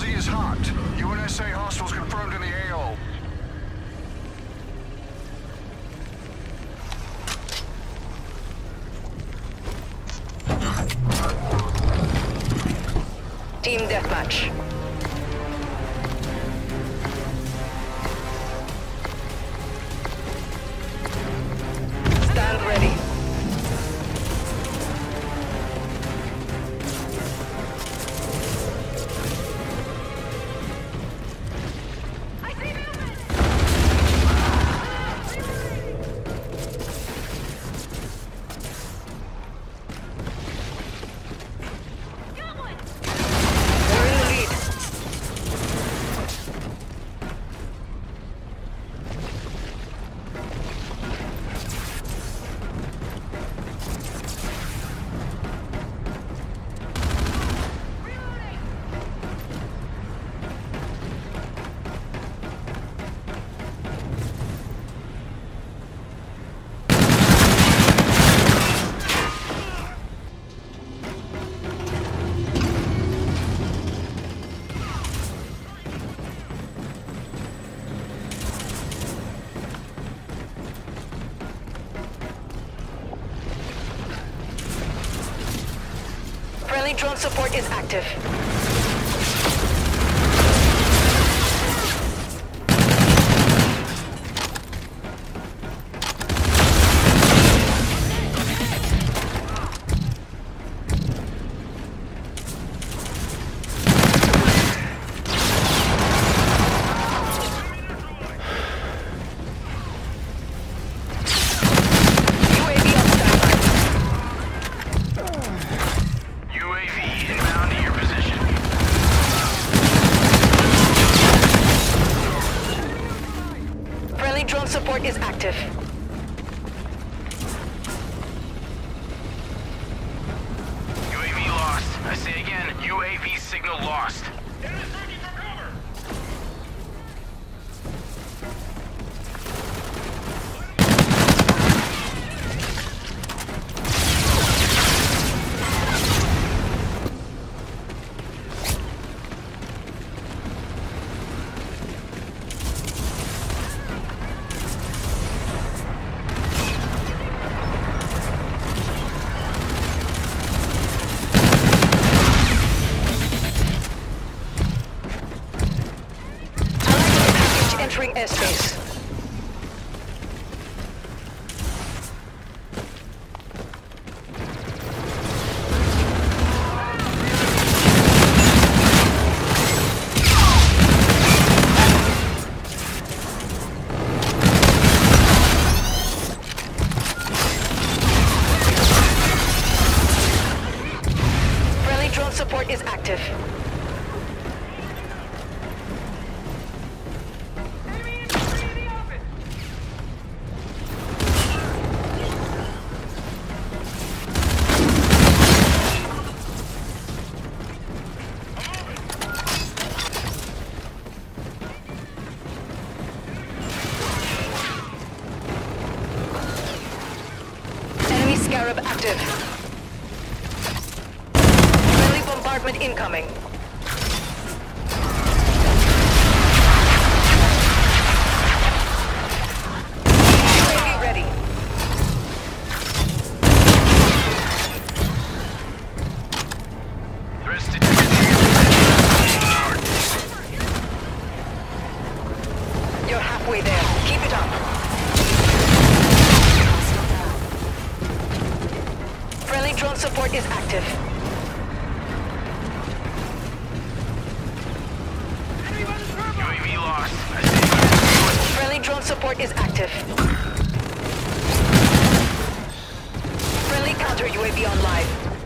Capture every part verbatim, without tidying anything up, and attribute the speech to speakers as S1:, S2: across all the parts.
S1: city is hot. U N S A hostiles confirmed in the A O.
S2: Team deathmatch. Stand ready. Friendly drone support is active. Drone support is active.
S3: U A V lost. I say again, U A V signal lost.
S2: Entering airspace. Friendly drone support is active. Scarab active. Friendly bombardment incoming. U A V ready. You're halfway there. Keep it up. Friendly drone support is active.
S3: U A V lost.
S2: Friendly drone support is active. Friendly counter U A V online.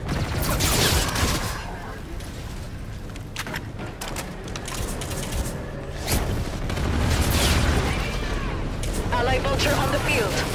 S2: Ally Vulture on the field.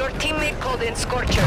S2: Your teammate called in Scorchers.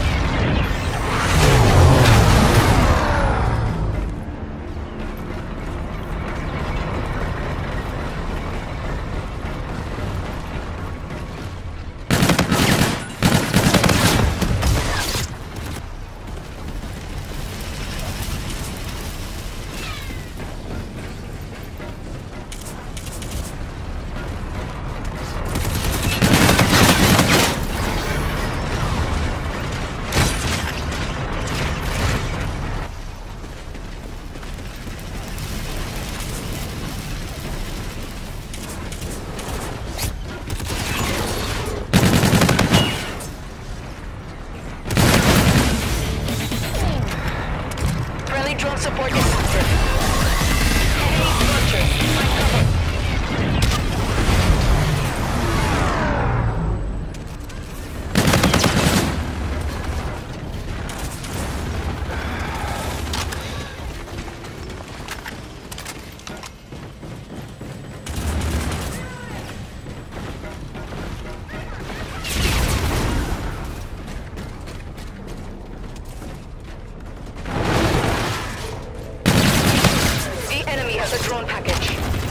S2: Drone support is active. Enemy Scorchers. Find cover. The drone package.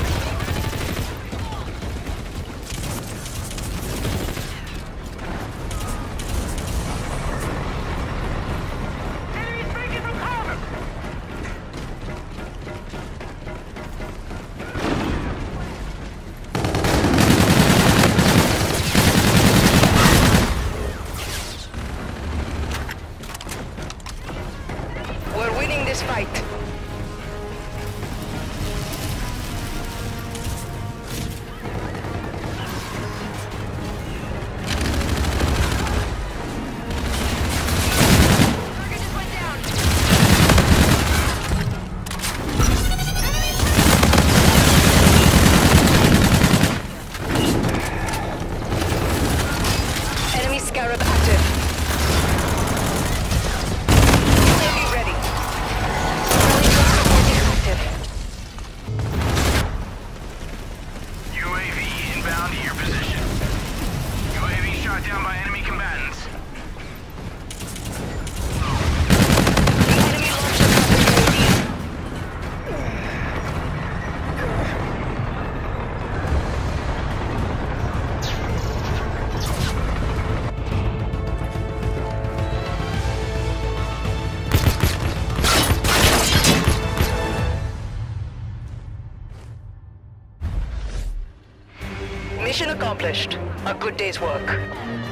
S2: Enemies breaking from cover. We're winning this fight. Scarab active. U A V ready. Friendly drone support is active.
S3: U A V inbound to your position. U A V shot down by enemy combatants.
S2: The enemy launched a counter U A V. Mission accomplished. A good day's work.